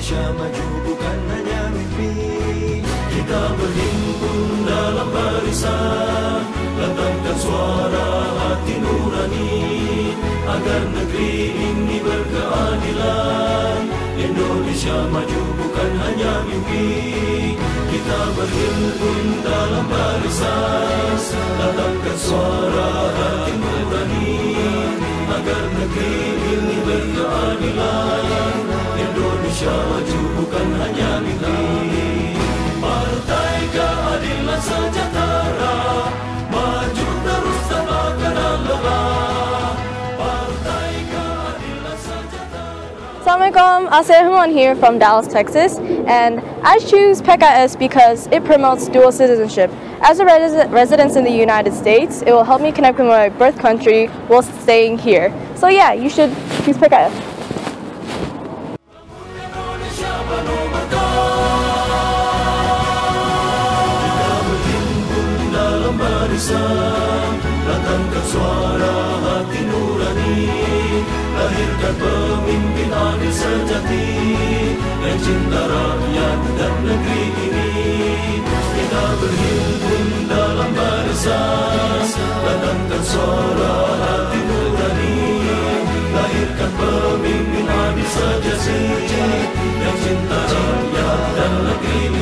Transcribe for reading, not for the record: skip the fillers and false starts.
Indonesia maju bukan hanya mimpi. Kita berhimpun dalam barisan, lantangkan suara hati nurani, agar negeri ini berkeadilan. Indonesia maju bukan hanya mimpi. Kita berhimpun dalam barisan, lantangkan suara hati nurani, agar negeri ini berkeadilan. Indonesia maju bukan hanya mimpi. Partai Keadilan Sejahtera maju terus tanpa kenal lelah. Partai Keadilan Sejahtera. Assalamualaikum, Asehman here from Dallas, Texas, and I choose PKS because it promotes dual citizenship. As a resident in the United States, it will help me connect with my birth country while staying here. So yeah, you should choose PKS. Lantangkan suara hati nurani, lahirkan pemimpin adil sejati yang cinta rakyat dan negeri ini. Kita berhimpun dalam barisan, lantangkan suara hati nurani, lahirkan pemimpin adil sejati yang cinta rakyat dan negeri ini.